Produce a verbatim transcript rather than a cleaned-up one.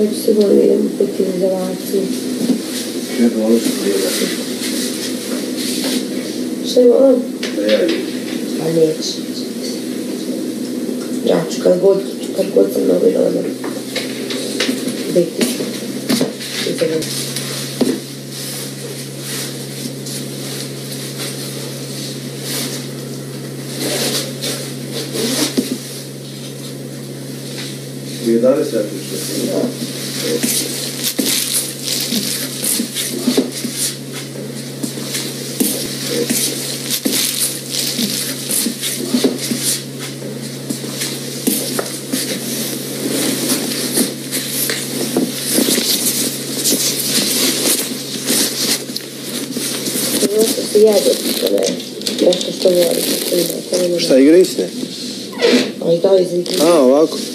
to ću sigurno da idem u izolaciju. Ne voliš gledati. Što je volim? Da ja idem. Pa neće. Ja ću kad god, kad god sam novi rodom. Biti ću. Izolaciju. I jedanaest sati što? Da. Nešto se jede, nešto što voli. Šta, igrisne? Ali da, iz igrisne. A, ovako.